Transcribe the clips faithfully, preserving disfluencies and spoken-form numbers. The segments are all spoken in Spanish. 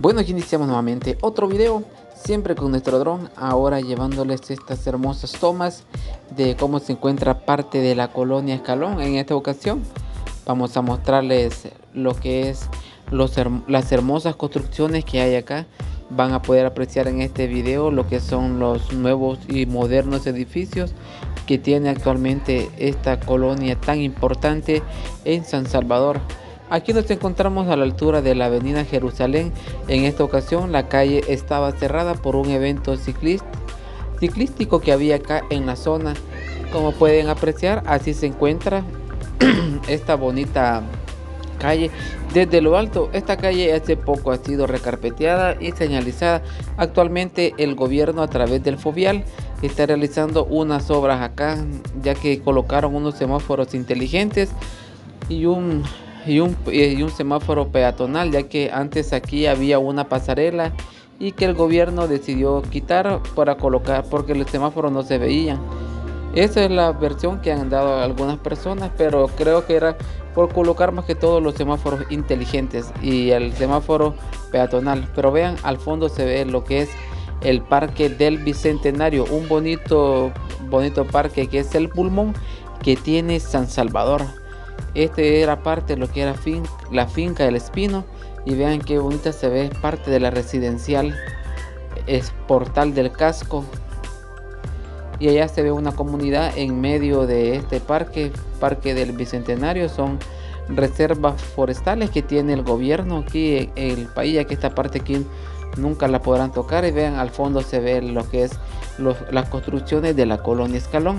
Bueno, aquí iniciamos nuevamente otro video, siempre con nuestro dron, ahora llevándoles estas hermosas tomas de cómo se encuentra parte de la colonia Escalón. En esta ocasión vamos a mostrarles lo que es los, las hermosas construcciones que hay acá. Van a poder apreciar en este video lo que son los nuevos y modernos edificios que tiene actualmente esta colonia tan importante en San Salvador. Aquí nos encontramos a la altura de la avenida Jerusalén. En esta ocasión la calle estaba cerrada por un evento ciclista, ciclístico que había acá en la zona. Como pueden apreciar, así se encuentra esta bonita calle desde lo alto. Esta calle hace poco ha sido recarpeteada y señalizada. Actualmente el gobierno, a través del Fovial, está realizando unas obras acá, ya que colocaron unos semáforos inteligentes y un Y un, y un semáforo peatonal, ya que antes aquí había una pasarela y que el gobierno decidió quitar para colocar, porque los semáforos no se veían. Esa es la versión que han dado algunas personas, pero creo que era por colocar más que todo los semáforos inteligentes y el semáforo peatonal. Pero vean, al fondo se ve lo que es el Parque del Bicentenario, un bonito, bonito parque que es el pulmón que tiene San Salvador. Este era parte de lo que era fin, la finca del Espino, y vean qué bonita se ve, parte de la residencial, es Portal del Casco, y allá se ve una comunidad en medio de este parque, Parque del Bicentenario. Son reservas forestales que tiene el gobierno aquí en el país, ya que esta parte aquí nunca la podrán tocar. Y vean, al fondo se ve lo que es los, las construcciones de la colonia Escalón.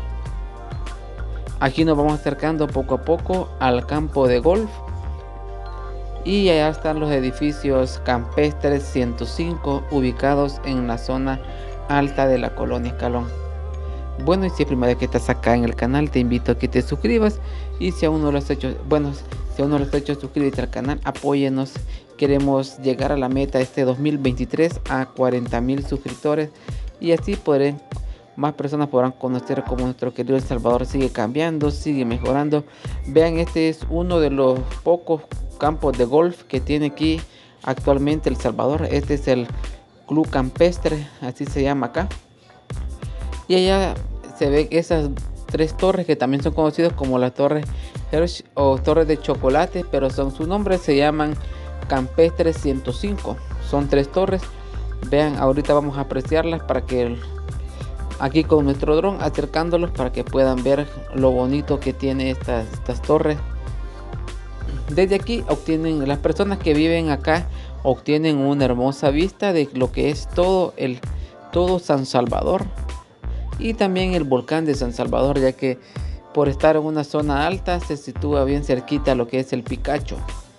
Aquí nos vamos acercando poco a poco al campo de golf, y allá están los edificios campestres ciento cinco ubicados en la zona alta de la colonia Escalón. Bueno, y si es primera vez que estás acá en el canal, te invito a que te suscribas, y si aún no lo has hecho, bueno, si aún no lo has hecho, suscríbete al canal, apóyenos. Queremos llegar a la meta este dos mil veintitrés a cuarenta mil suscriptores, y así podré más personas podrán conocer cómo nuestro querido El Salvador sigue cambiando, sigue mejorando. Vean, este es uno de los pocos campos de golf que tiene aquí actualmente El Salvador. Este es el Club Campestre, así se llama acá. Y allá se ve esas tres torres que también son conocidas como las torres Hershey o torres de chocolate, pero son su nombre, se llaman Campestre ciento cinco. Son tres torres. Vean, ahorita vamos a apreciarlas para que el aquí con nuestro dron, acercándolos para que puedan ver lo bonito que tiene estas, estas torres. Desde aquí obtienen, las personas que viven acá obtienen una hermosa vista de lo que es todo el todo San Salvador, y también el volcán de San Salvador, ya que por estar en una zona alta se sitúa bien cerquita a lo que es el Picacho.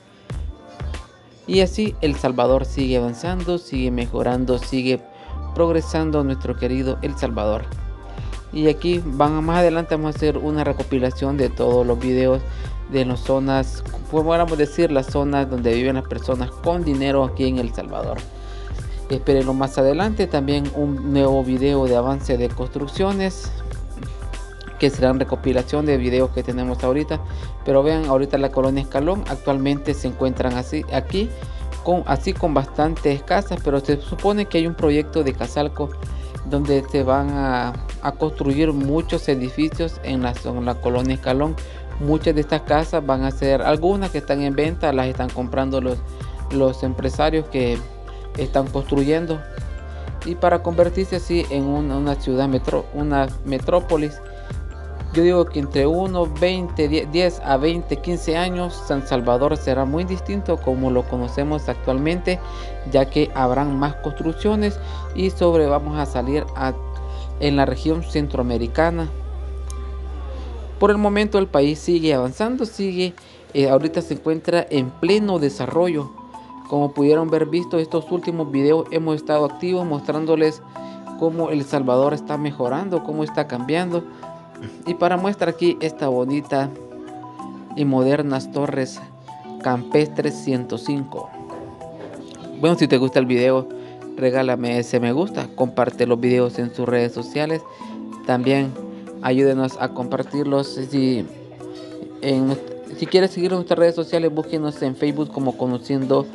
Y así El Salvador sigue avanzando, sigue mejorando, sigue progresando nuestro querido El Salvador. Y aquí van más adelante vamos a hacer una recopilación de todos los videos de las zonas, podríamos decir las zonas donde viven las personas con dinero aquí en El Salvador. Espérenlo más adelante, también un nuevo video de avance de construcciones, que serán recopilación de videos que tenemos ahorita. Pero vean, ahorita la colonia Escalón actualmente se encuentran así aquí Con, así con bastantes casas, pero se supone que hay un proyecto de Casalco donde se van a, a construir muchos edificios en la, en la colonia Escalón. Muchas de estas casas van a ser, algunas que están en venta, las están comprando los, los empresarios que están construyendo, y para convertirse así en una, una ciudad metro, una metrópolis. Yo digo que entre unos veinte, diez a veinte, quince años San Salvador será muy distinto como lo conocemos actualmente, ya que habrán más construcciones y sobre vamos a salir a, en la región centroamericana. Por el momento el país sigue avanzando, sigue, eh, ahorita se encuentra en pleno desarrollo. Como pudieron ver visto estos últimos videos, hemos estado activos mostrándoles cómo El Salvador está mejorando, cómo está cambiando. Y para muestra aquí esta bonita y modernas torres campestres ciento cinco. Bueno, si te gusta el video, regálame ese me gusta, comparte los videos en sus redes sociales. También ayúdenos a compartirlos. Si, en, si quieres seguir nuestras redes sociales, búsquenos en Facebook como Conociendo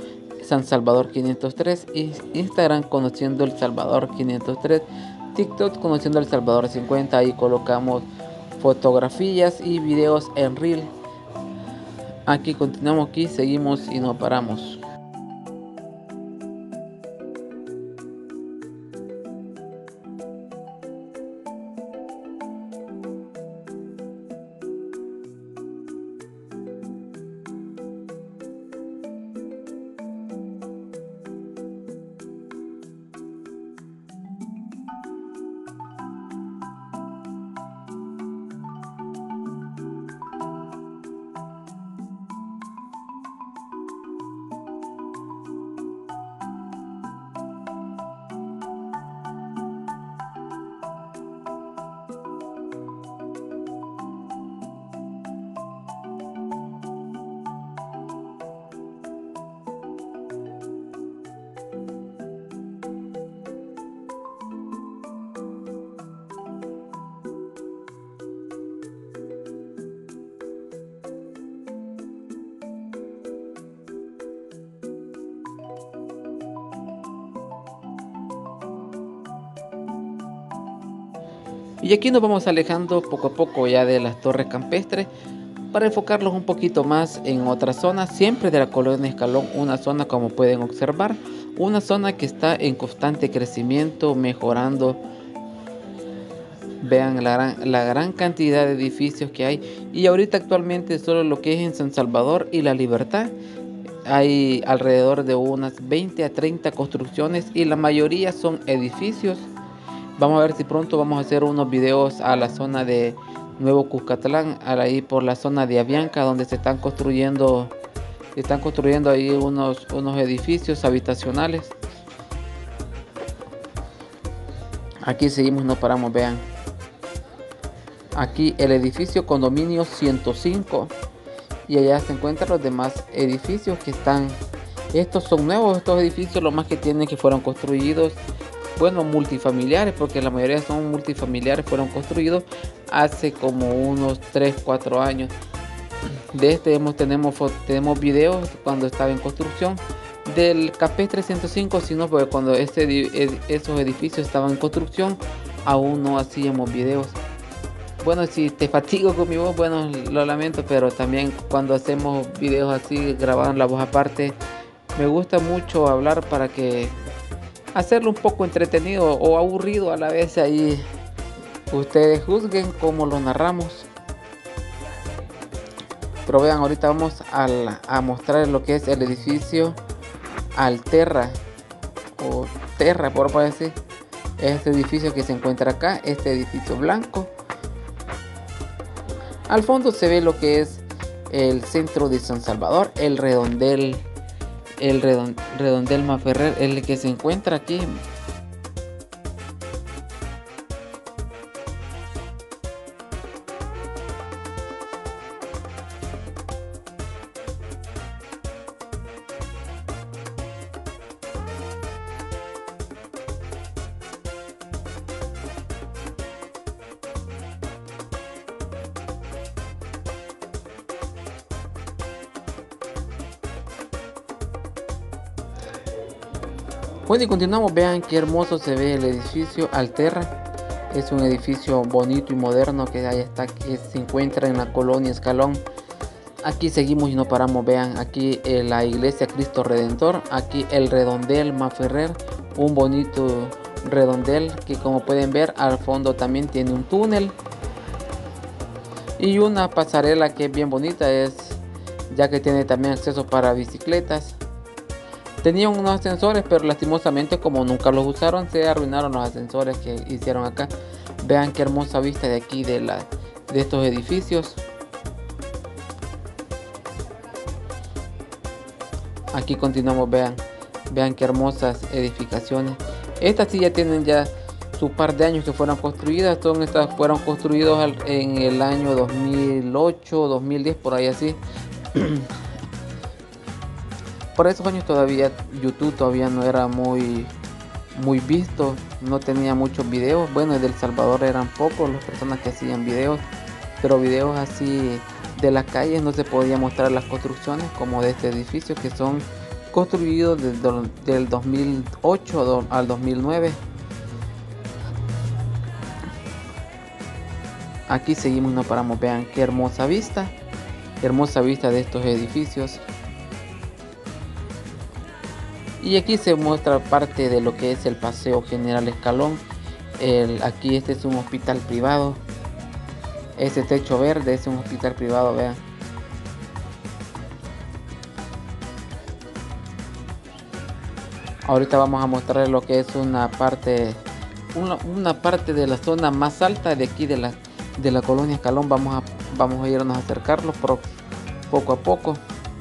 San Salvador quinientos tres, y Instagram Conociendo El Salvador quinientos tres, TikTok Conociendo El Salvador cincuenta. Ahí colocamos fotografías y videos en reel. Aquí continuamos, aquí seguimos y no paramos. Y aquí nos vamos alejando poco a poco ya de las torres campestres para enfocarlos un poquito más en otra zona, siempre de la colonia Escalón, una zona, como pueden observar, una zona que está en constante crecimiento, mejorando. Vean la gran, la gran cantidad de edificios que hay, y ahorita actualmente solo lo que es en San Salvador y La Libertad hay alrededor de unas veinte a treinta construcciones, y la mayoría son edificios. Vamos a ver si pronto vamos a hacer unos videos a la zona de Nuevo Cuscatlán, ahí por la zona de Avianca, donde se están construyendo están construyendo ahí unos, unos edificios habitacionales. Aquí seguimos, no paramos, vean. Aquí el edificio condominio ciento cinco, y allá se encuentran los demás edificios que están. Estos son nuevos, estos edificios, lo más que tienen que fueron construidos, bueno, multifamiliares, porque la mayoría son multifamiliares, fueron construidos hace como unos tres cuatro años. De este hemos, tenemos, tenemos videos cuando estaba en construcción. Del Campestre ciento cinco, sino porque cuando este, esos edificios estaban en construcción aún no hacíamos videos. Bueno, si te fatigo con mi voz, bueno, lo lamento, pero también cuando hacemos videos así, grabando la voz aparte, me gusta mucho hablar para que hacerlo un poco entretenido o aburrido a la vez. Ahí ustedes juzguen cómo lo narramos. Pero vean, ahorita vamos a, la, a mostrar lo que es el edificio Alterra o Terra, por decir. Este edificio que se encuentra acá, este edificio blanco. Al fondo se ve lo que es el centro de San Salvador, el redondel, el redondel Maferrer, el que se encuentra aquí. Bueno, y continuamos. Vean qué hermoso se ve el edificio Alterra. Es un edificio bonito y moderno que ahí está, que se encuentra en la colonia Escalón. Aquí seguimos y no paramos. Vean aquí eh, la iglesia Cristo Redentor. Aquí el redondel Maferrer, un bonito redondel que, como pueden ver, al fondo también tiene un túnel y una pasarela que es bien bonita, es ya que tiene también acceso para bicicletas. Tenían unos ascensores, pero lastimosamente, como nunca los usaron, se arruinaron los ascensores que hicieron acá. Vean qué hermosa vista de aquí de, la, de estos edificios. Aquí continuamos, vean. Vean qué hermosas edificaciones. Estas sí ya tienen ya su par de años que fueron construidas. Todas estas fueron construidas en el año dos mil ocho, dos mil diez, por ahí así. Por esos años todavía YouTube todavía no era muy muy visto, no tenía muchos videos. Bueno, de El Salvador eran pocos las personas que hacían videos, pero videos así de las calles no se podía mostrar las construcciones como de este edificio, que son construido del, del dos mil ocho al dos mil nueve. Aquí seguimos, no paramos. Vean qué hermosa vista, qué hermosa vista de estos edificios. Y aquí se muestra parte de lo que es el Paseo General Escalón. El, aquí este es un hospital privado. Este techo verde es un hospital privado, vean. Ahorita vamos a mostrarles lo que es una parte, una, una parte de la zona más alta de aquí de la, de la colonia Escalón. Vamos a, vamos a irnos a acercarlos por, poco a poco.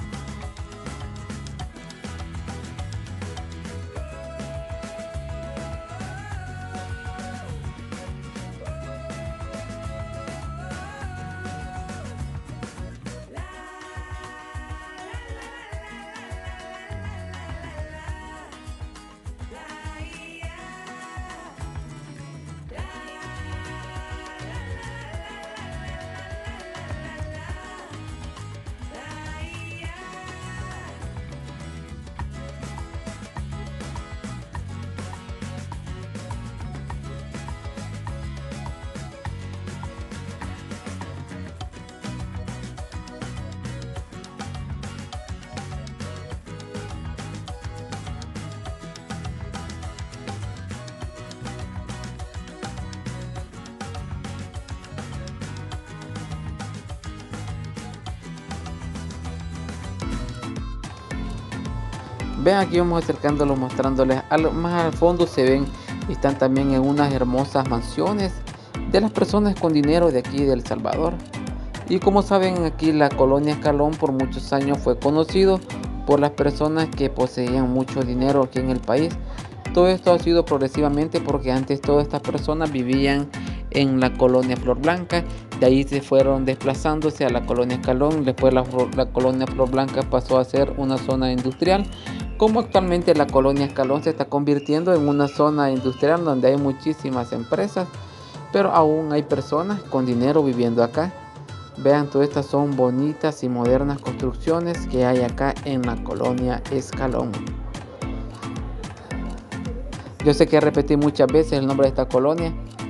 Vean, aquí vamos acercándolos, mostrándoles al, más al fondo. Se ven, están también en unas hermosas mansiones de las personas con dinero de aquí de El Salvador. Y como saben, aquí la colonia Escalón por muchos años fue conocido por las personas que poseían mucho dinero aquí en el país. Todo esto ha sido progresivamente porque antes todas estas personas vivían en la colonia Flor Blanca. De ahí se fueron desplazándose a la colonia Escalón. Después la, la colonia Flor Blanca pasó a ser una zona industrial, como actualmente la colonia Escalón se está convirtiendo en una zona industrial donde hay muchísimas empresas, pero aún hay personas con dinero viviendo acá. Vean, todas estas son bonitas y modernas construcciones que hay acá en la colonia Escalón. Yo sé que repetí muchas veces el nombre de esta colonia.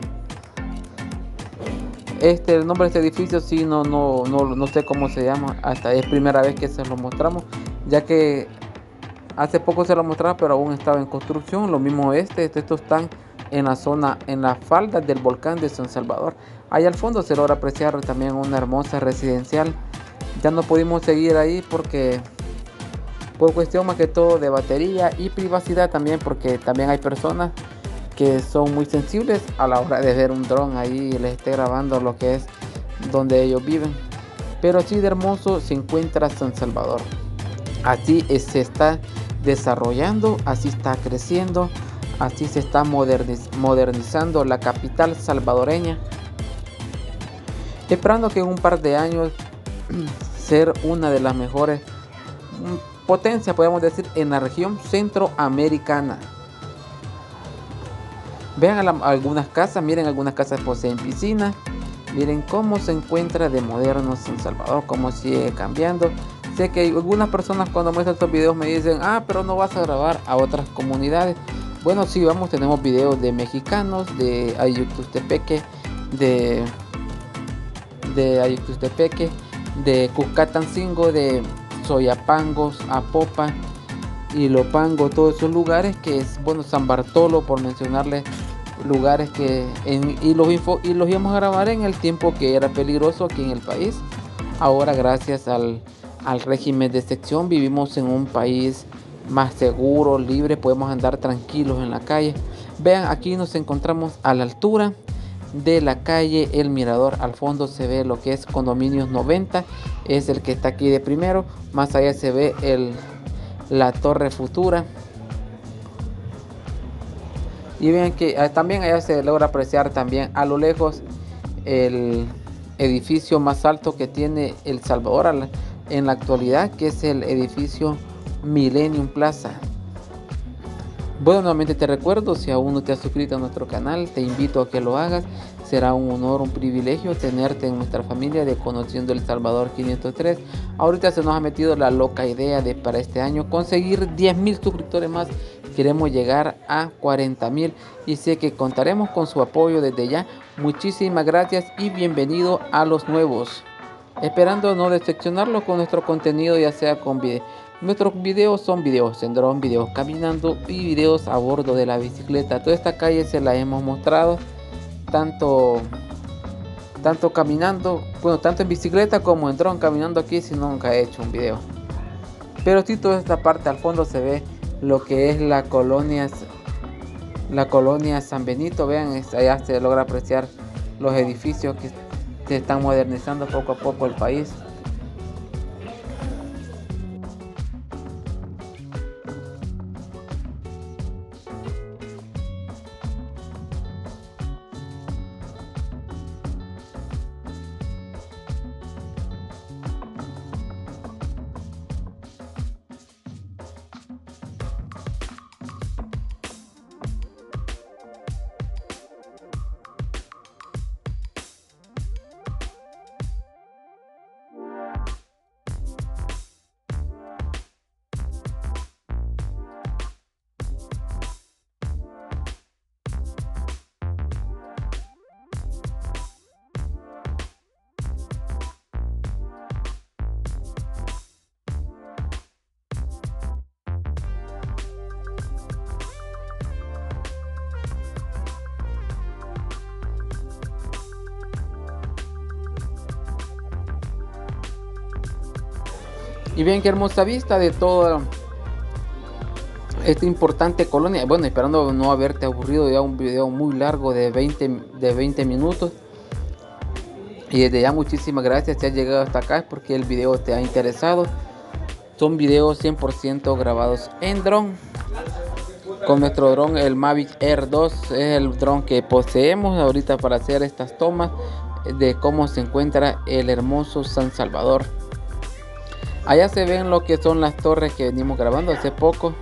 Este, el nombre de este edificio sí no, no, no, no sé cómo se llama, hasta es primera vez que se lo mostramos, ya que hace poco se lo mostraba, pero aún estaba en construcción. Lo mismo este, estos están en la zona, en las faldas del volcán de San Salvador. Ahí al fondo se logra apreciar también una hermosa residencial. Ya no pudimos seguir ahí porque por cuestión más que todo de batería y privacidad también, porque también hay personas que son muy sensibles a la hora de ver un dron ahí y les esté grabando lo que es donde ellos viven. Pero así de hermoso se encuentra San Salvador. Así se está desarrollando, así está creciendo, así se está moderniz modernizando la capital salvadoreña, esperando que en un par de años ser una de las mejores potencias, podemos decir, en la región centroamericana. Vean la, algunas casas, miren, algunas casas poseen piscina. Miren cómo se encuentra de moderno San Salvador, cómo sigue cambiando. Sé que algunas personas cuando muestran estos videos me dicen, ah, pero no vas a grabar a otras comunidades. Bueno, sí, vamos, tenemos videos de mexicanos, de Ayutustepeque, de, de Ayutustepeque, de Cuscatancingo, de Soyapangos, Apopa, Ilopango, todos esos lugares que es, bueno, San Bartolo, por mencionarles lugares que, en, y, los info, y los íbamos a grabar en el tiempo que era peligroso aquí en el país. Ahora, gracias al al régimen de excepción, vivimos en un país más seguro, libre, podemos andar tranquilos en la calle. Vean, aquí nos encontramos a la altura de la calle El Mirador. Al fondo se ve lo que es Condominios noventa, es el que está aquí de primero. Más allá se ve el, la Torre Futura. Y vean que eh, también allá se logra apreciar también a lo lejos el edificio más alto que tiene El Salvador en la actualidad, que es el edificio Millennium Plaza. Bueno, nuevamente te recuerdo, si aún no te has suscrito a nuestro canal, te invito a que lo hagas. Será un honor, un privilegio tenerte en nuestra familia de Conociendo El Salvador quinientos tres. Ahorita se nos ha metido la loca idea de para este año conseguir diez mil suscriptores más. Queremos llegar a cuarenta mil y sé que contaremos con su apoyo desde ya. Muchísimas gracias y bienvenido a los nuevos. Esperando no decepcionarlos con nuestro contenido, ya sea con video. Nuestros videos son videos en dron, videos caminando y videos a bordo de la bicicleta. Toda esta calle se la hemos mostrado, tanto, tanto caminando, bueno, tanto en bicicleta como en dron caminando aquí, si nunca he hecho un video. Pero sí, toda esta parte al fondo se ve lo que es la colonia, la colonia San Benito. Vean, allá se logra apreciar los edificios que se están modernizando poco a poco el país. Y bien, qué hermosa vista de toda esta importante colonia. Bueno, esperando no haberte aburrido ya un video muy largo de veinte, de veinte minutos. Y desde ya muchísimas gracias si has llegado hasta acá, es porque el video te ha interesado. Son videos cien por ciento grabados en dron. Con nuestro dron, el Mavic Air dos, es el dron que poseemos ahorita para hacer estas tomas de cómo se encuentra el hermoso San Salvador. Allá se ven lo que son las torres que venimos grabando hace poco.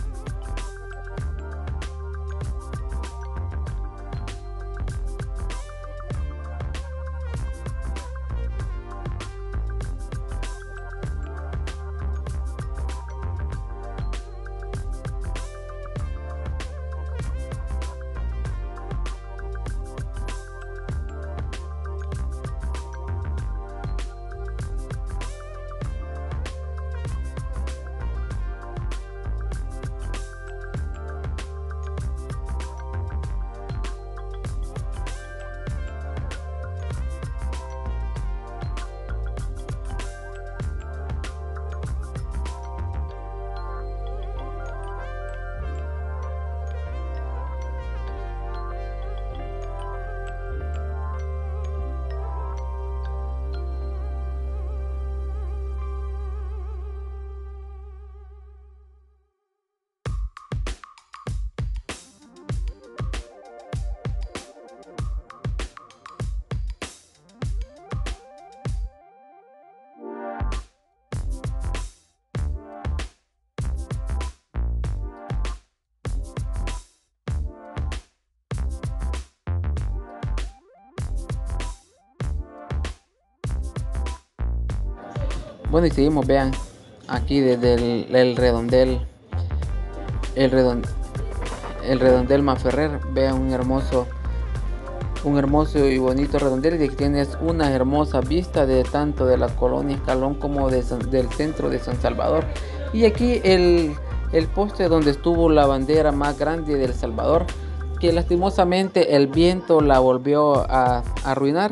Bueno, y seguimos, vean, aquí desde el, el redondel, el redondel, el redondel Maferrer, vean un hermoso, un hermoso y bonito redondel, y que tienes una hermosa vista de tanto de la colonia Escalón como de San, del centro de San Salvador. Y aquí el, el poste donde estuvo la bandera más grande de El Salvador, que lastimosamente el viento la volvió a, a arruinar.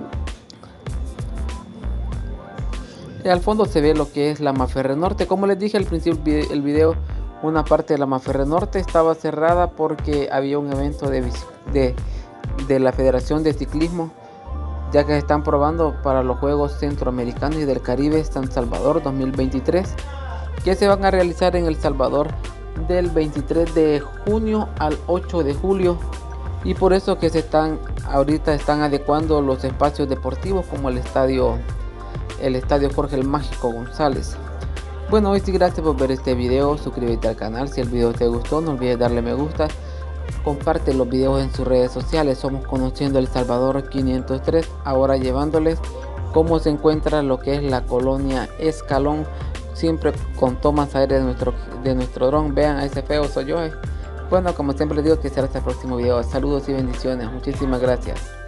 Y al fondo se ve lo que es la Maferrer Norte. Como les dije al principio del video, una parte de la Maferrer Norte estaba cerrada porque había un evento de, de, de la Federación de Ciclismo, ya que se están probando para los Juegos Centroamericanos y del Caribe San Salvador dos mil veintitrés, que se van a realizar en El Salvador del veintitrés de junio al ocho de julio. Y por eso que se están ahorita están adecuando los espacios deportivos, como el estadio el estadio Jorge el Mágico González. Bueno, hoy sí, gracias por ver este video, suscríbete al canal si el video te gustó, no olvides darle me gusta, comparte los videos en sus redes sociales. Somos Conociendo El Salvador quinientos tres, ahora llevándoles cómo se encuentra lo que es la colonia Escalón, siempre con tomas aéreas de nuestro, de nuestro dron. Vean a ese feo, soy yo. Bueno, como siempre les digo, que será hasta el próximo video. Saludos y bendiciones, muchísimas gracias.